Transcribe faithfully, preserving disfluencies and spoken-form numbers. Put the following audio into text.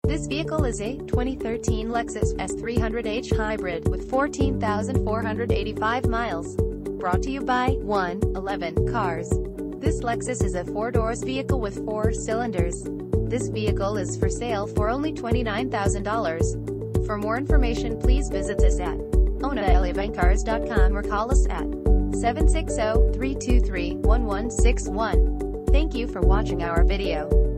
This vehicle is a twenty thirteen Lexus E S three hundred H Hybrid with fourteen thousand four hundred eighty-five miles. Brought to you by one eleven Cars. This Lexus is a four-doors vehicle with four cylinders. This vehicle is for sale for only twenty-nine thousand dollars. For more information, please visit us at one eleven cars dot com or call us at seven six zero, three two three, one one six one. Thank you for watching our video.